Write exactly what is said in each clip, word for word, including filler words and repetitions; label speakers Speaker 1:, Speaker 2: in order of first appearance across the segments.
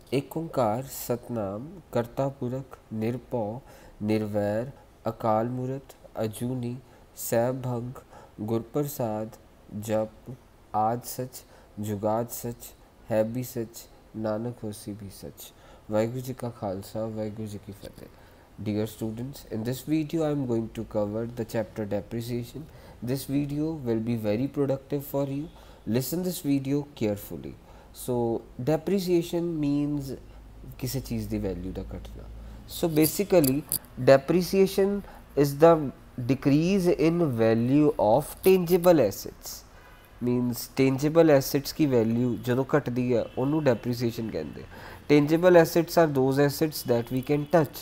Speaker 1: एक ओंकार सतनाम करता पुरख निरभौ निर्वैर अकाल मूरत अजूनी सैभंग गुरप्रसाद जप आद सच जुगाद सच है भी सच नानक होसी भी सच। वाहिगुरु जी का खालसा वाहिगुरु जी की फतेह। Dear students, in this video I am going to cover the chapter depreciation. This video will be very productive for you. Listen this video carefully. So depreciation means किसी चीज़ दी वैल्यू का घटना. So basically depreciation is the decrease in value of tangible assets. Means tangible assets की value ਜਦੋਂ ਘਟਦੀ ਹੈ ਉਹਨੂੰ depreciation ਕਹਿੰਦੇ. Tangible assets are those assets that we can touch.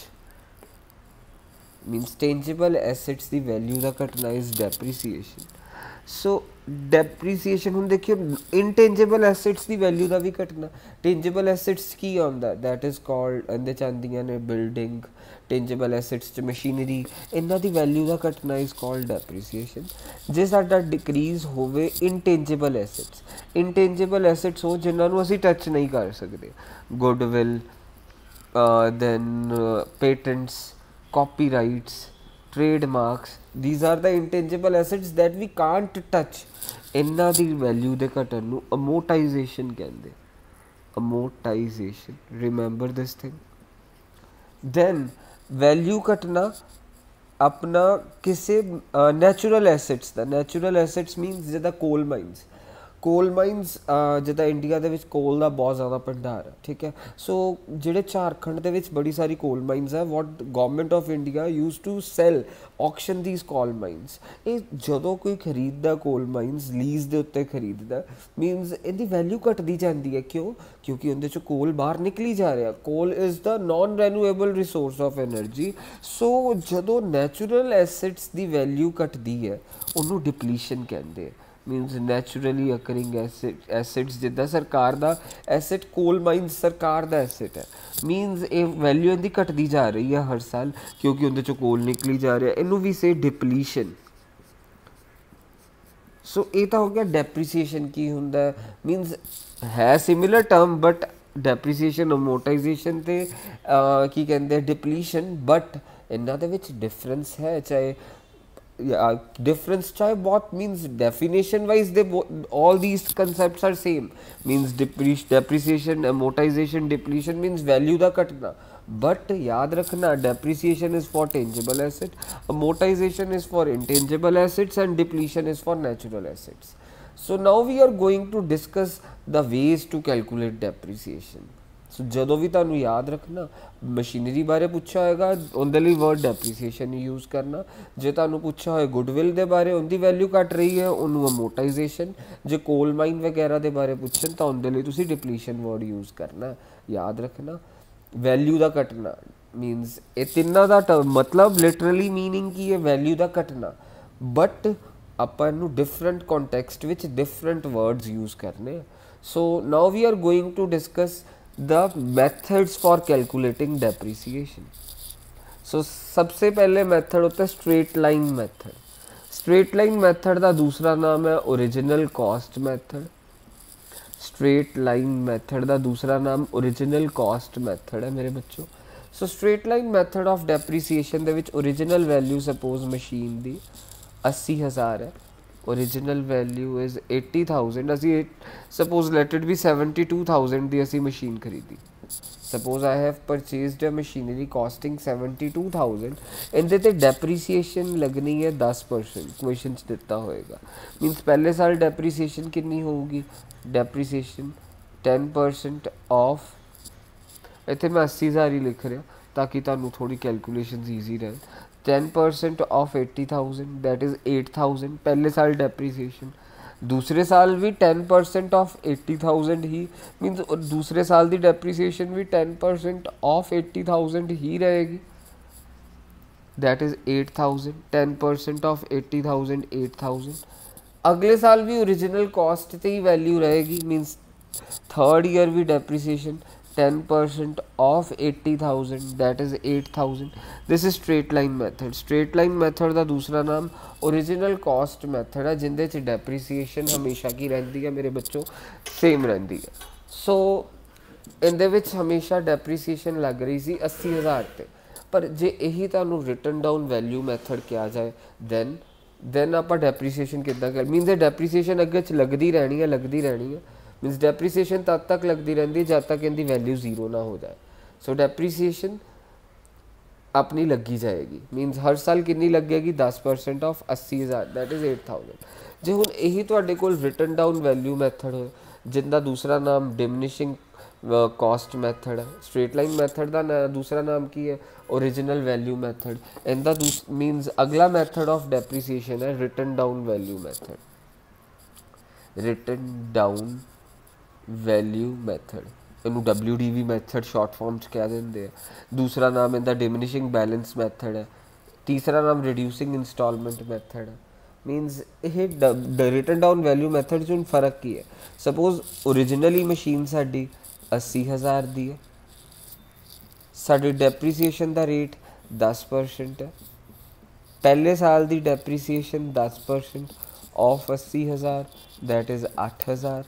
Speaker 1: Means tangible assets the value ਦਾ ਘਟਣਾ is depreciation. So depreciation ਹੁਣ ਦੇਖਿਓ intangible assets ਦੀ value ਦਾ ਵੀ ਘਟਣਾ. tangible assets ਕੀ ਆਉਂਦਾ that is called ਇਹਦੇ ਚ ਆਉਂਦੀਆਂ ਨੇ building, tangible assets ਚ machinery, ਇਹਨਾਂ ਦੀ value ਦਾ ਘਟਣਾ is called depreciation. ਜੇ ਸਾਡਾ decrease ਹੋਵੇ intangible assets, intangible assets ਉਹ ਜਿਨ੍ਹਾਂ ਨੂੰ ਅਸੀਂ touch ਨਹੀਂ ਕਰ ਸਕਦੇ, goodwill, uh, then uh, patents, copyrights, trademarks, these are the intangible assets that we can't touch. इन्ना दी वैल्यू दे घटन नू amortization कहंदे. amortization, remember this thing. then value घटना अपना किसे नेचुरल एसेट्स दा. नेचुरल एसेट्स मीनस जिदा कोल माइनस, कोल माइनस जिदा India दे विच कोल दा बहुत ज़्यादा भंडार है, ठीक है. सो जिहड़े झारखंड दे विच बड़ी सारी कोल माइनस है, what government of India used to sell auction these coal mines. ये जदों कोई खरीददा कोल माइनस लीज दे उत्ते खरीददा मीनस इहदी वैल्यू घटदी जांदी है. क्यों? क्योंकि उहदे चों कोल बाहर निकली जा रहा. Coal is the non renewable resource of energy. So जदों नैचुरल एसेट्स दी वैल्यू घटदी है उहनूं डिप्लीशन कहंदे. Means naturally occurring asset assets जिदा सरकार का एसिड कोल माइनस सरकार का एसिड है. मीनस ये वैल्यू इनकी घटती जा रही है हर साल क्योंकि उनके चो कोल निकली जा रहा है. इनू भी से डिप्लीशन. सो ये तो हो गया डेप्रीसीएशन की होंदा. मीनस है similar term but depreciation amortisation ते की कहते हैं डिप्लीशन, बट इन्हों दे विच डिफरेंस है. चाहे डिफरेंस uh, चाहे बहुत means definition wise they all these concepts are same. Means depreciation amortization depletion means value का घटना. बट याद रखना depreciation is for tangible asset, amortization is for intangible assets and depletion is for natural assets. So now we are going to discuss the ways to calculate depreciation. So जदों भी तुहानूं याद रखना machinery बारे पूछा होएगा उनके लिए वर्ड डेप्रीसीएशन यूज़ करना. जे तुहानूं पूछा होए गुडविल के बारे उनकी वैल्यू घट रही है उन्होंने अमोर्टाइजेशन. जे कोल माइन वगैरह के बारे पूछन तो उनके लिए तुसीं डिप्लीशन वर्ड यूज़ करना. याद रखना वैल्यू का घटना मीनस ये तिन्ना का मतलब लिटरली मीनिंग की है वैल्यू का घटना. बट आपां इहनूं डिफरेंट कॉन्टैक्सट विच डिफरेंट वर्ड्स यूज़ करने. So now we are going to discuss the methods for calculating depreciation. so सबसे पहले मेथड होता है straight line method. Straight line method का दूसरा नाम है original cost method. Straight line method का दूसरा नाम ओरिजिनल कॉस्ट मेथड है मेरे बच्चों. So straight line method of depreciation दे विच ओरिजिनल वैल्यू सपोज मशीन दी अस्सी हज़ार है. Original value is eighty thousand. असी suppose let it be seventy two thousand की असी मशीन खरीदी. Suppose I have purchased a machinery costing seventy two thousand. इनके ते डेप्रीसीएशन लगनी है दस परसेंट क्वेश्चन दिता होएगा. मीनस पहले साल डेप्रीसीएशन कितनी होगी? डेप्रीसीएशन टेन परसेंट ऑफ, इतने मैं अस्सी हज़ार ही लिख रहा ताकि तुहानूं थोड़ी कैलकुलेशन ईजी रहे. Ten percent of eighty thousand that is eight thousand पहले साल डेप्रीसीएशन. दूसरे साल भी ten percent of eighty thousand ही मीन्स दूसरे साल की डेप्रीसीएशन भी ten percent of eighty thousand ही रहेगी. That is eight thousand. Ten percent of eighty thousand eight thousand. अगले साल भी ओरिजिनल कॉस्ट से ही वैल्यू रहेगी. मीन्स थर्ड ईयर भी depreciation ten percent of eighty thousand that is eight thousand. This is straight line method. Straight line method का दूसरा नाम ओरिजिनल कॉस्ट मैथड है जिंदे च डेप्रीसीएशन हमेशा की रहती है मेरे बच्चों, सेम रहती है. सो ਇਹਦੇ ਵਿੱਚ ਹਮੇਸ਼ਾ ਡੈਪਰੀਸੀਏਸ਼ਨ ਲੱਗ ਰਹੀ ਸੀ अस्सी हज़ार ਤੇ, ਪਰ ਜੇ ਇਹੀ ਤੁਹਾਨੂੰ ਰਿਟਨ ਡਾਊਨ ਵੈਲਿਊ ਮੈਥਡ ਕਿਹਾ ਜਾਏ ਦੈਨ ਦੈਨ ਆਪਾਂ ਡੈਪਰੀਸੀਏਸ਼ਨ ਕਿੱਦਾਂ ਕਰ ਮੀਨਸ ਇਹ ਡੈਪਰੀਸੀਏਸ਼ਨ ਅੱਗੇ 'ਚ ਲੱਗਦੀ ਰਹਿਣੀ ਹੈ ਲੱਗਦੀ ਰਹਿਣੀ ਹੈ ਮੀਨਸ ਡੈਪਰੀਸੀਏਸ਼ਨ ਤਦ ਤੱਕ ਲੱਗਦੀ ਰਹਿੰਦੀ ਹੈ ਜਦ तक ਇਹਦੀ ਵੈਲਿਊ ਜ਼ੀਰੋ ਨਾ ਹੋ ਜਾए। सो ਡੈਪਰੀਸੀਏਸ਼ਨ अपनी लगी जाएगी मीनस हर साल कितनी लगेगी दस परसेंट ऑफ अस्सी हज़ार दैट इज़ एट थाउजेंड। जे हुण यही तुहाडे कोल रिटन डाउन वैल्यू मैथड हो जिनका दूसरा नाम डिमिनिशिंग कॉस्ट मैथड है, स्ट्रेट लाइन मैथड का ना दूसरा नाम की है ओरिजिनल वैल्यू मैथड, इनका दूस मीनस अगला मैथड ऑफ डेप्रीसीएशन है written down value method, written down value method ਇਹਨੂੰ W D V method short form च कह देंगे। दूसरा नाम इनका डिमिनिशिंग बैलेंस मैथड है, तीसरा नाम रिड्यूसिंग इंस्टॉलमेंट मैथड है। मीनस ये रिटन डाउन वैल्यू मैथड च फर्क की है। सपोज ओरिजिनली मशीन साडी अस्सी हज़ार दी है, साडी डेप्रीसीएशन का रेट दस परसेंट है, पहले साल की डेप्रीसीएशन दस परसेंट ऑफ अस्सी हज़ार दैट इज़ अठ हज़ार।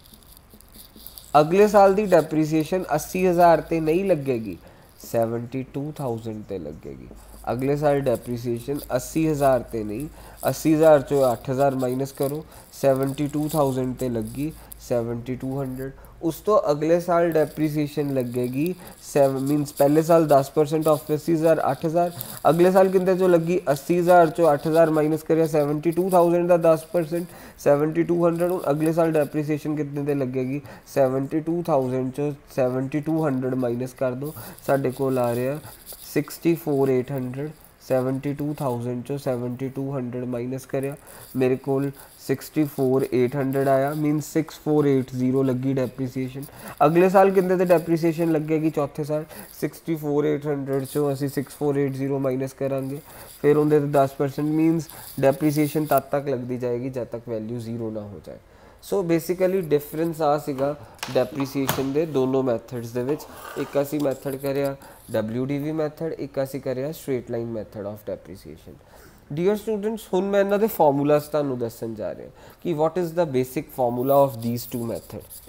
Speaker 1: अगले साल की डेप्रीसीएशन अस्सी हज़ार ते नहीं लगेगी, सैवनटी टू थाउजेंड ते लगेगी। अगले साल डेप्रीसीएशन अस्सी हज़ार ते नहीं, अस्सी हज़ार चो अठ हज़ार माइनस करो, सैवनटी टू थाउजेंड ते लगी सैवनटी टू हंड्रेड। उस तो अगले साल डेप्रीसीएशन लगेगी सेवन मीनस पहले साल दस परसेंट ऑफ अस्सी हज़ार अठ हज़ार, अगले साल कितने चो लगी अस्सी हज़ार चो अठ हज़ार माइनस करिए सैवनटी टू थाउजेंड का दस परसेंट सैवनटी टू हंड्रेड। अगले साल डेप्रीसीएशन कितने ते लगेगी सैवनटी टू थाउजेंड चो सैवनटी टू हंड्रेड माइनस कर दो, साढ़े कोल आ रहा sixty four eight hundred. Seventy two thousand चो सैवनटी टू हंड्रेड माइनस करिया मेरे कोल सिक्सटी फोर एट हंड्रेड आया means six four eight zero लगी डेप्रीसीएशन। अगले साल कितने ते डेप्रीसीएशन लगेगी चौथे साल सिक्सटी फोर एट हंड्रेड चो असी six four eight zero minus करांगे, फिर उनके दस परसेंट मीनस डेप्रीसीएशन तद तक लगती जाएगी जब तक वैल्यू जीरो ना हो जाए। सो बेसिकली डिफरेंस आ सीगा डेप्रीसीएशन के दोनों मैथड्स दे विच, एक असी मैथड करिया डब्ल्यू डी वी मैथड, एक असी करिया straight line method of depreciation. Dear students हुण मैं इन्हां दे फॉर्मूलास तुहानूं दस्सण जा रहा कि what is the basic formula of these two method.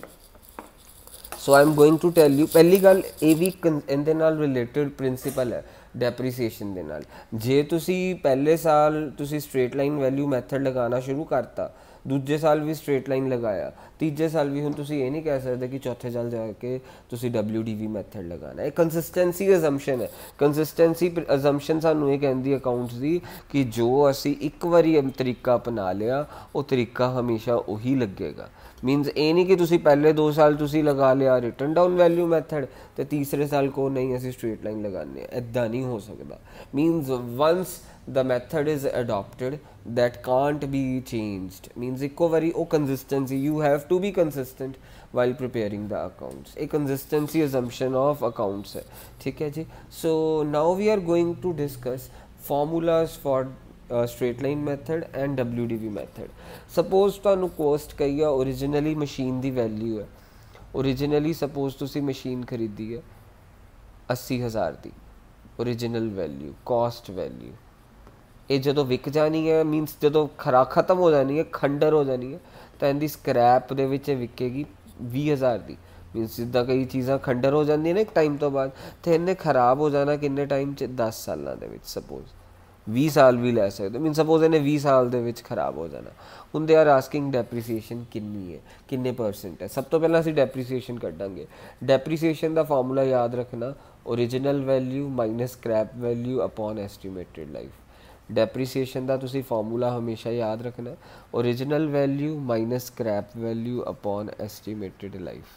Speaker 1: So I am going to tell you पहली गल ये भी इहदे नाल रिलेटेड प्रिंसीपल है डेप्रीसीएशन दे नाल। जे तुसी पहले साल तुसी स्ट्रेट लाइन वैल्यू मैथड लगाना शुरू करता, दूजे साल भी स्ट्रेट लाइन लगाया, तीजे साल भी हुण तुसी ये नहीं कह सकते कि चौथे साल जाके तुसी डब्ल्यू डी वी मैथड लगाना है। कंसिस्टेंसी अजम्पशन है, कंसिस्टेंसी अजम्पशन सानू ये कहती अकाउंट्स की कि जो असी एक बारी तरीका अपना लिया वो तरीका हमेशा उही लगेगा। मीनस ये नहीं कि तुसी पहले दो साल तुसी लगा लिया रिटन डाउन वैल्यू मैथड तो तीसरे साल को नहीं असी स्ट्रेट लाइन लगाने, इदा नहीं हो सकता। Means once the method is adopted that can't be changed means एको बारी ओ consistency you have to be consistent while preparing the accounts, a consistency assumption of accounts है, ठीक है जी। so now we are going to discuss formulas for uh, straight line method and W D V method। suppose ਤੁਹਾਨੂੰ cost कही है originally machine ਦੀ value है, originally suppose ਤੁਸੀਂ machine खरीदी है अस्सी हज़ार ਦੀ original value cost value, ये जो विक जानी है मीनस जो खरा खत्म हो जानी है खंडर हो जानी है तो इनकी स्क्रैप दे विच विकेगी भी हज़ार की। मीनस जिदा कई चीज़ां खंडर हो जाती ना एक टाइम तो बाद तो इन्हें खराब हो जाना किन्ने टाइम च दस सालों के सपोज भी साल भी लै सकते मीन सपोज इन्हें भी साल के खराब हो जाना। हुण दे आर आस्किंग डेप्रीसीएशन कितनी है किन्ने परसेंट है। सब तो पहले असीं डेप्रीसीएशन कड्डांगे। डेप्रीसीएशन का फार्मूला याद रखना original value minus scrap value upon estimated life. Depreciation का तुसी फार्मूला हमेशा याद रखना original value minus scrap value upon estimated life,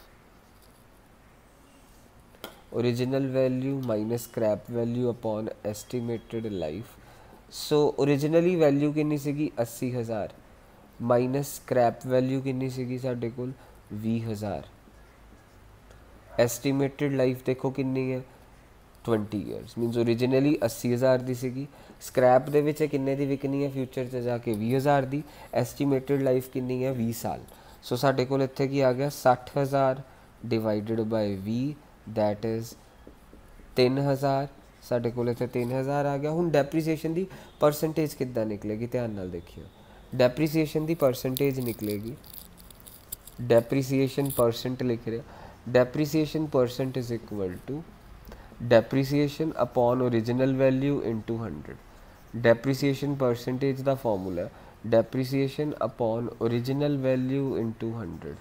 Speaker 1: original value minus scrap value upon estimated life. So originally value कितनी सीगी अस्सी हज़ार माइनस स्क्रैप वैल्यू कितनी सीगी साडे कोल बीस हज़ार, एस्टीमेटेड लाइफ देखो कितनी है ट्वेंटी ईयर्स मीनस ओरिजिनली अस्सी हज़ार की सीगी, स्क्रैप दे विच किन्ने दी विकनी है फ्यूचर च जाके बीस हज़ार की, एस्टीमेटेड लाइफ कितनी है बीस साल। सो साडे कोल इत्थे की आ गया सठ हज़ार divided by V that is तीन हज़ार, साडे कोल इत्थे तीन हज़ार आ गया। हुण डेप्रीसीएशन की परसेंटेज किद्दां निकलेगी ध्यान नाल देखियो, डेप्रीसीएशन की परसेंटेज निकलेगी डेप्रीसीएशन परसेंट लिख रहे depreciation percent is equal to depreciation upon original value into hundred. Depreciation percentage का formula depreciation upon original value into hundred.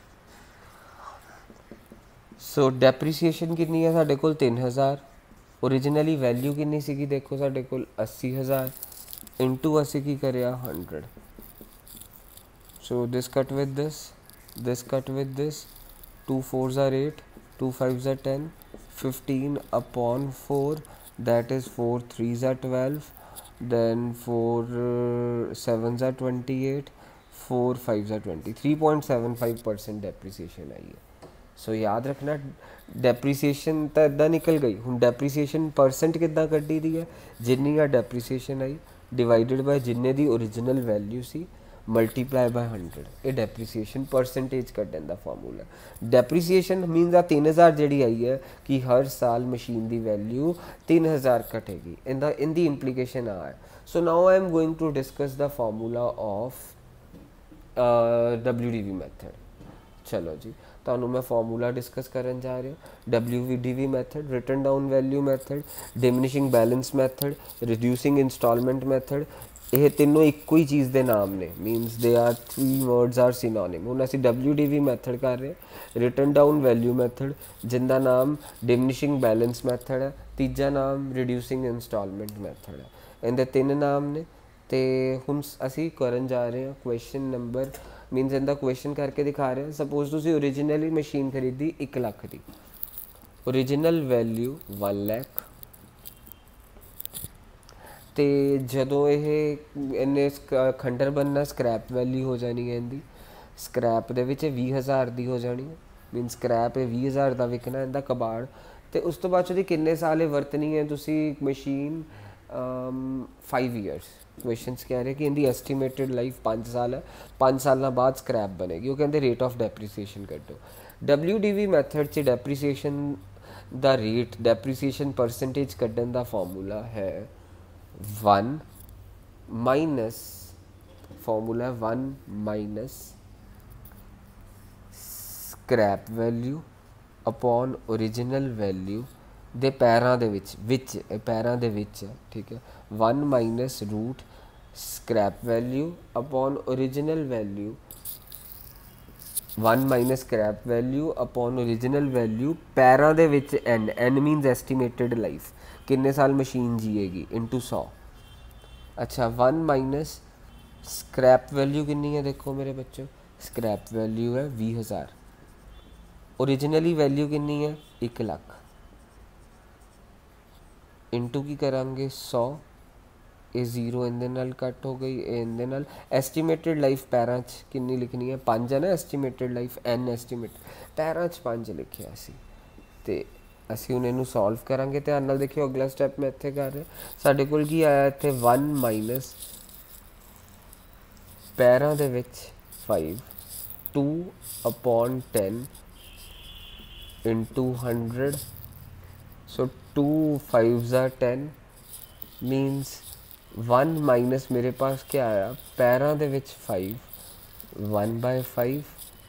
Speaker 1: So depreciation कितनी है साढ़े कोल तीन हज़ार, ओरिजिनली वैल्यू कितनी सी देखो साढ़े कोल अस्सी हज़ार इंटू असी की करिया hundred. So this cut with this, this cut with this, two fours are eight, two fives are ten, fifteen upon four that is four threes are twelve, then four sevens are twenty eight, four fives are twenty, three point seven five percent depreciation आई है। So so, याद रखना डेप्रीसीएशन तो इदा निकल गई, हूँ डेप्रीसीएशन percent किदा कड्डी दी है, जिन्नी आ डेप्रीसीएशन आई डिवाइडेड बाय जिन्ने दी ओरिजिनल वैल्यू सी मल्टीप्लाई बाय हंड्रेड, ये डेप्रीसीएशन परसेंटेज कड्डन दा फार्मूला। डेप्रीसीएशन मीनस आ तीन हज़ार जी आई है कि हर साल मशीन की वैल्यू तीन हज़ार घटेगी, in the in the implication आ है। So now I am going to discuss the formula of W D V method. चलो जी, तो मैं फार्मूला डिस्कस करन जा रहा हूँ। W V D V method, written down value method, diminishing balance method, reducing installment method, ये तीनों एक ही चीज़ के नाम ने, means they are three words are synonym. हुण असीं डब्ल्यू डी वी मैथड कर रहे हैं, रिटन डाउन वैल्यू मैथड जिंदा नाम डिमिनिशिंग बैलेंस मैथड है, तीजा नाम रिड्यूसिंग इंस्टॉलमेंट मैथड है, इनके तीन नाम ने। तो हुण असीं करन जा रहे हैं क्वेश्चन नंबर, मीनस इनका क्वेश्चन करके दिखा रहे हैं। सपोज तुसीं ओरिजिनली मशीन खरीदी एक लाख की, ओरिजिनल वैल्यू वन लैख, तो जदों ये इन्हें खंडर बनना स्क्रैप वैल्यू हो जानी है, इनकी स्क्रैप दे विच भी हज़ार की हो जानी है, मीन स्क्रैप भी हज़ार का विकना इनका कबाड़। तो उस तो बाद किन्ने साल वरतनी है तुसी मशीन, फाइव ईयर्स। क्वेश्चन कह रहे कि इनकी एस्टीमेटेड लाइफ पाँच साल है, पाँच साल बाद स्क्रैप बनेगी, वो कहते रेट ऑफ डेप्रीसीएशन कड्डो। डब्ल्यू डी वी मैथड से डेप्रीसीएशन दा रेट, डेप्रीसीएशन परसेंटेज कड्डन दा फार्मूला है वन माइनस, फार्मूला है one minus scrap value upon original value दे पैरां दे विच विच पैरां दे विच है, ठीक है। One minus root scrap value upon original value, one minus scrap value upon original value पैरां दे विच n, n means estimated life, किन्ने साल मशीन जिएगी इंटू सौ। अच्छा, वन माइनस स्क्रैप वैल्यू कितनी है देखो मेरे बच्चों, स्क्रैप वैल्यू है भी हज़ार, ओरिजिनली वैल्यू कितनी है एक लाख, इंटू की करांगे सौ, ये जीरो इनदे नाल कट हो गई, इनदे नाल एस्टीमेटेड लाइफ पैरां च कितनी लिखनी है पाँच है ना, एस्टीमेटेड लाइफ एन एस्टीमेट पैरां च पाँच लिखिया सी। ते असीं हुण इहनूं सॉल्व करांगे, ध्यान नाल देखियो अगला स्टैप मैं इत्थे कर रहा, साडे कोल की आया इत्थे वन माइनस पैरां दे विच five, two upon ten into hundred, so two fives are ten, means one minus मेरे पास क्या आया पैरां दे विच फाइव, वन बाय फाइव।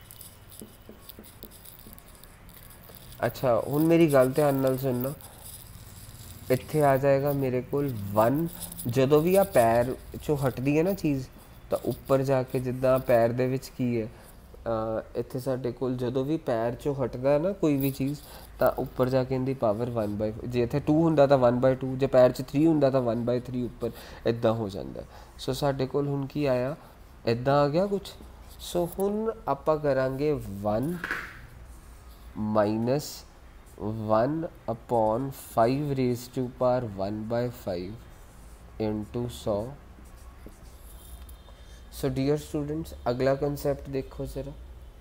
Speaker 1: अच्छा, हुण मेरी गल ध्यान नाल सुनना, इत्थे आ जाएगा मेरे को वन, जदों भी आ पैर चो हटदी है ना चीज़, तो उपर जाके जिदा पैर दे विच की है, इत्थे साडे कोल जदों भी पैर चो हटदा है ना कोई भी चीज़, तो उपर जाके इनकी पावर वन बाय, जे इत्थे टू हुंदा तो वन बाय टू, जे पैर च थ्री हुंदा तो वन बाय थ्री उपर इदा हो जाता है। सो साडे कोल हुण की आया इदा आ गया कुछ। सो हुण आपां करांगे one minus one upon five raise to power one by five into सौ। सो डियर स्टूडेंट्स, अगला कंसेप्ट देखो जरा,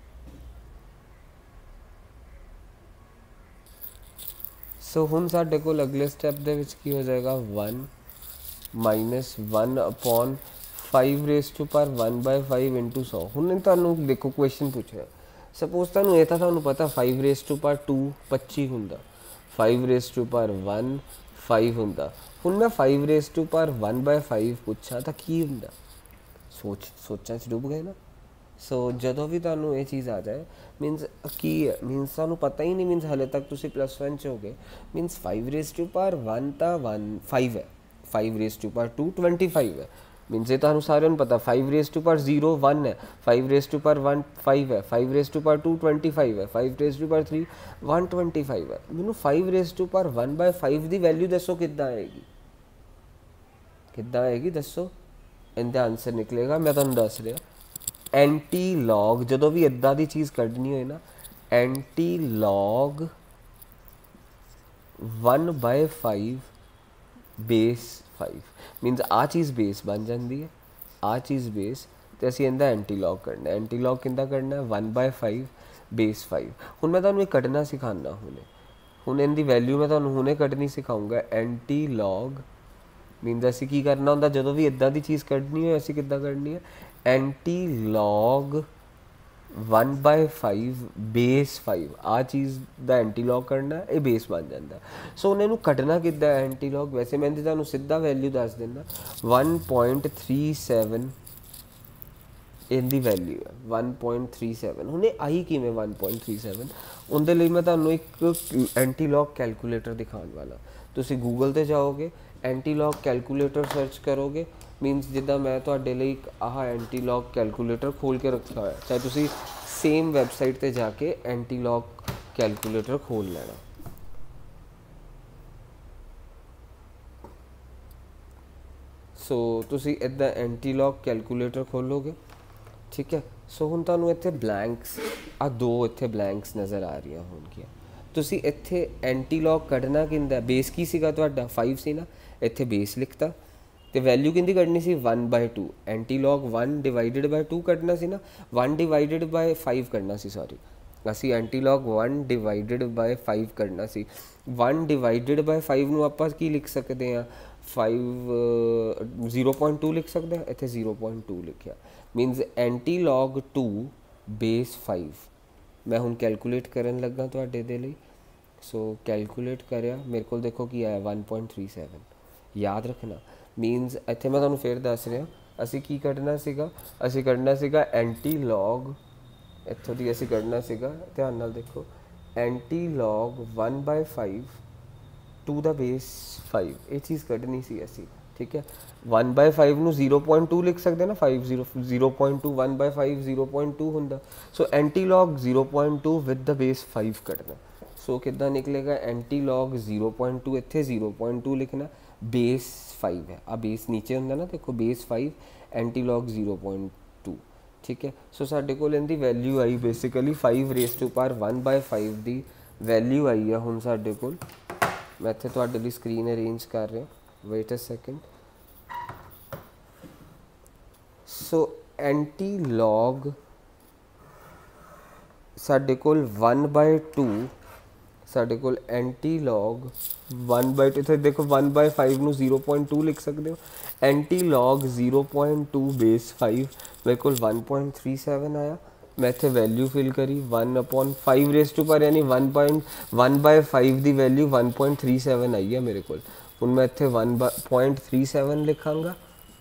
Speaker 1: सो हुण साडे कोल अगले स्टैप दे विच की हो जाएगा one minus one upon five raise to power one by five into सौ। हुण तुहानूं देखो क्वेश्चन पूछा, सपोज तुहानूं ये तो तुहानूं पता five raise to power two पच्ची हुंदा, five raise to power one five हुंदा, हुण मैं five raise to power one by five पूछा तो की हुंदा, सोच सोचा च डुब गए ना। सो ਜਦੋਂ ਵੀ ਤੁਹਾਨੂੰ ਇਹ ਚੀਜ਼ ਆ ਜਾਏ ਮੀਨਸ ਕੀ ਹੈ ਮੀਨਸ ਸਾਨੂੰ ਪਤਾ ਹੀ ਨਹੀਂ ਮੀਨਸ ਹਲੇ ਤੱਕ ਤੁਸੀਂ ਪਲੱਸ वन 'ਚ ਹੋਗੇ means five raise to power one ਤਾਂ वन फाइव ਹੈ five raise to power two twenty five है मीनस ये ਤੁਹਾਨੂੰ ਸਾਰਿਆਂ ਨੂੰ ਪਤਾ five raise to power zero one है five raise to power one five है five raise to power two twenty five है five raise to power three one twenty five है ਮੈਨੂੰ five raise to power one by five ਦੀ value ਦੱਸੋ ਕਿੱਦਾਂ ਆਏਗੀ ਕਿੱਦਾਂ ਆਏਗੀ ਦੱਸੋ ਇਹਦਾ ਆਨਸਰ ਨਿਕਲੇਗਾ ਮੈਂ ਤੁਹਾਨੂੰ ਦੱਸ ਰਿਹਾ एंटी लॉग जो भी इदा की चीज़ कढ़नी हो ना anti log one by five base five means आ चीज़ बेस बन जाती है आ चीज़ बेस तो असी इहदा एंटी लॉग करना एंटी लॉग किंदा करना one by five base five हुण मैं तुहानूं कढ़ना सिखाना हुणे हुण इहदी वैल्यू मैं तुहानूं हुणे कढ़नी सिखाऊंगा एंटी लॉग मीनस असी की करना होंदा जदों भी इदा की चीज़ कढ़नी हो असी किद्दां कढ़नी है anti log one by five base five आ चीज़ का एंटी लॉग करना ये बेस बन जाता सो उन्हें कढ़ना किद्दां एंटी लॉग वैसे मैं तुहानूं सीधा वैल्यू दस देना वन पॉइंट थ्री सैवन इनकी वैल्यू है वन पॉइंट थ्री सैवन हुणे आई किवें वन पॉइंट थ्री सैवन उनके लिए मैं तुहानूं एक एंटी लॉग कैलकुलेटर दिखाने वाला तुसीं गूगल ते जाओगे एंटी लॉग कैलकुलेटर सर्च करोगे मीनस जिदा मैं तुहाडे लई आह एंटी लॉग कैलकुलेटर खोल के रखा है चाहे तुसी सेम वैबसाइट ते जाके एंटी लॉग कैलकुलेटर खोल लेना सो तुसी इदा एंटी लॉग कैलकुलेटर खोलोगे ठीक है सो हुण तुहानूं इत्थे ब्लैंक्स आ दो इत्थे ब्लैंक्स नज़र आ रही होणगीਆਂ तुसी इत्थे एंटी लॉग कढ़ना किंदा बेस की सीगा तुहाडा फाइव सी ना इत्थे बेस लिखता तो वैल्यू किंदी कढ़नी सी one by two anti log one divided by two कढ़ना सी ना वन डिवाइडेड बाय फाइव कढ़ना सी सॉरी असी anti log one divided by five कढ़ना सी वन डिवाइडेड बाय फाइव नूं आपां की लिख सकते हैं फाइव जीरो पॉइंट टू लिख सकते हैं इत्थे जीरो पॉइंट टू लिखिया means anti log two base five मैं हुण कैलकुलेट करन लगा तुहाडे दे लई सो कैलकुलेट करिया मेरे को देखो की आया वन पॉइंट थ्री सैवन याद रखना मीनस इत्थे मैं तुहानूं फिर दस रहा असी की कढ़ना सीगा असी कढ़ना सीगा एंटी लॉग इत्थों दी असी कढ़ना सीगा ध्यान नाल देखो anti log one by five to the base five ये चीज़ कढ़नी सी असी ठीक है वन बाय फाइव नूं जीरो पॉइंट टू लिख सकते ना five zero zero point two one by five zero point two हुंदा so anti log zero point two with the base five कढ़ना सो किद्दां निकलेगा anti log zero point two इत्थे zero point two लिखना base five है आ base नीचे होंदा ना देखो base five anti log zero point two ठीक है सो साडे कोल इहदी वैल्यू आई basically five raise to power one by five दी वैल्यू आई है हुण साडे कोल मैं इत्थे तुहाडे लई स्क्रीन अरेंज कर रहा wait a second so anti log साडे कोल वन बाय टू साडे कोल anti log one by two देखो वन बाय फाइव नूं जीरो पॉइंट टू लिख सकते हो anti log zero point two base five मेरे को वन पॉइंट थ्री सैवन आया मैं इत्थे वैल्यू फिल करी one upon five raise to power यानी one point one by five की value one point three seven आई है मेरे को हुण मैं इत्थे वन पॉइंट थ्री सैवन लिखांगा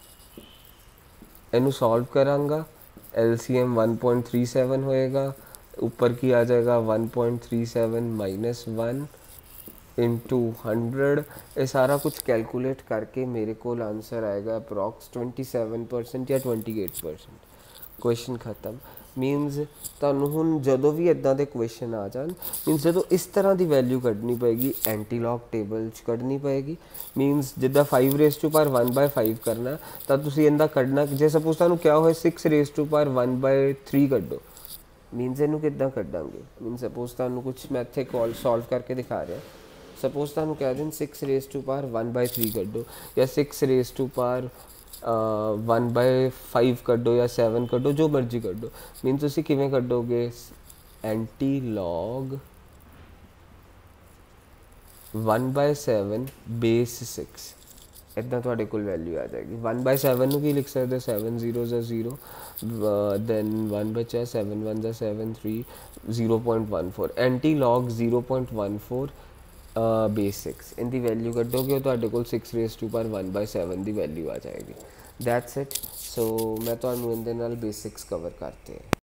Speaker 1: इनू सॉल्व करांगा L C M one point three seven होएगा ऊपर की आ जाएगा one point three seven minus one into hundred ये सारा कुछ कैलकुलेट करके मेरे को आंसर आएगा अप्रॉक्स ट्वेंटी सैवन परसेंट या ट्वेंटी एट परसेंट क्वेश्चन खत्म मीनस तुहानूं हुण जदों भी इदां दे क्वेश्चन आ जान मीनस जदों इस तरह की वैल्यू कढ़नी पेगी एंटी लॉग टेबल च कढ़नी पेगी मीनस जिद्दां five raise to power one by five करना तो तुसीं इहदा कढ़ना जे सपोज तुहानूं क्या होए six raise to power one by three कढ़ो मीनस इनू किद्दां कढ़ांगे मीनस सपोज तुहानूं कुछ मैं इत्थे कॉल सॉल्व करके दिखा रहा सपोज तुहानूं कह देन six raise to power one by three कढ़ो या six raise to power one by five कढ़ो या सैवन कढ़ो जो मर्जी कढ़ो मीनस तुसीं किवें कढ़ोगे anti log one by seven base six इतना तुहाडे कोल वैल्यू आ जाएगी वन बाय सैवन नूं की लिख सकते सैवन जीरो ज़ा जीरो दैन वन बचा सैवन वन ज़ा seven three zero point one four anti log zero point one four base six इनकी वैल्यू कढ़ोगे तो तुहाडे कोल six raise to power one by seven की वैल्यू आ जाएगी दैट्स इट। सो मैं ਤੁਹਾਨੂੰ ਇਹਦੇ ਨਾਲ ਬੇਸਿਕਸ ਕਵਰ ਕਰਤੇ।